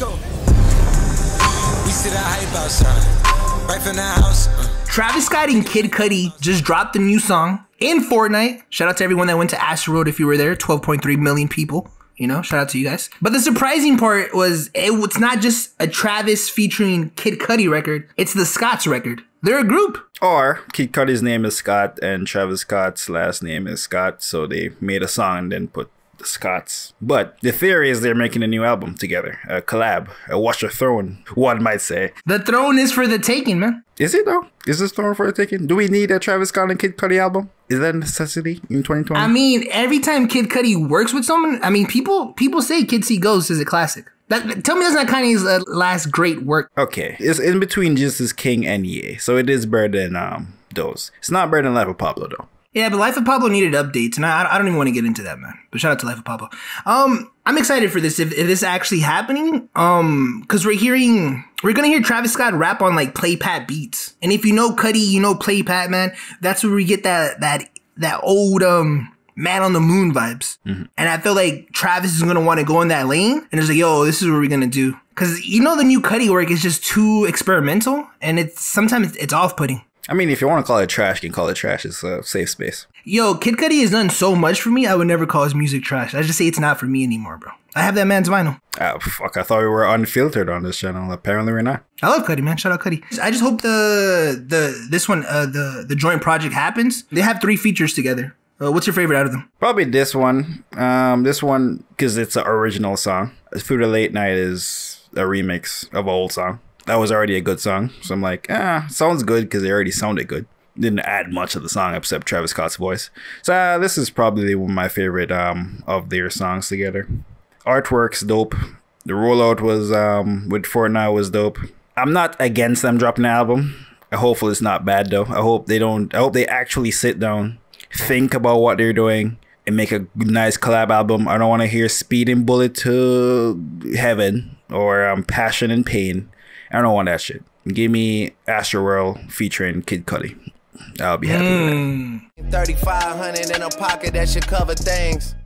go. We see that hype outside, right from the house. Travis Scott and Kid Cudi just dropped a new song in Fortnite. Shout out to everyone that went to Asteroid if you were there. 12.3 million people. You know, shout out to you guys. But the surprising part was it's not just a Travis featuring Kid Cudi record. It's the Scott's record. They're a group. Or Kid Cudi's name is Scott and Travis Scott's last name is Scott. So they made a song and then put the Scotts. But the theory is they're making a new album together. A collab. A Watch the Throne, one might say. The throne is for the taking, man. Is it though? Is this throne for the taking? Do we need a Travis Scott and Kid Cudi album? Is that a necessity in 2020? I mean, every time Kid Cudi works with someone, I mean, people say Kid See Ghost is a classic. Tell me that's not Kanye's last great work. Okay, it's in between Jesus King and Ye, so it is better than those. It's not better than Life of Pablo though. Yeah, but Life of Pablo needed updates, and I don't even want to get into that, man. But shout out to Life of Pablo. I'm excited for this if this is actually happening. Because we're gonna hear Travis Scott rap on like Play Pat beats, and if you know Cudi, you know Play Pat, man. That's where we get that old Man on the Moon vibes. Mm-hmm. And I feel like Travis is gonna want to go in that lane, and it's like, yo, this is what we're gonna do. Because you know the new Cudi work is just too experimental, and sometimes it's off-putting. I mean, if you want to call it trash, you can call it trash. It's a safe space. Yo, Kid Cudi has done so much for me, I would never call his music trash. I just say it's not for me anymore, bro. I have that man's vinyl. Oh, fuck. I thought we were unfiltered on this channel. Apparently we're not. I love Cudi, man. Shout out Cudi. I just hope the joint project happens. They have 3 features together. What's your favorite out of them? Probably this one. This one, because it's an original song. Through the Late Night is a remix of an old song. That was already a good song. So I'm like, sounds good because they already sounded good. Didn't add much of the song except Travis Scott's voice. So this is probably one of my favorite of their songs together. Artwork's dope. The rollout was with Fortnite was dope. I'm not against them dropping an album. Hopefully it's not bad though. I hope they actually sit down, think about what they're doing, and make a nice collab album. I don't want to hear Speeding Bullet to Heaven or Passion and Pain. I don't want that shit. Give me Astroworld featuring Kid Cudi. I'll be happy with that. 3,500 in a pocket that should cover things.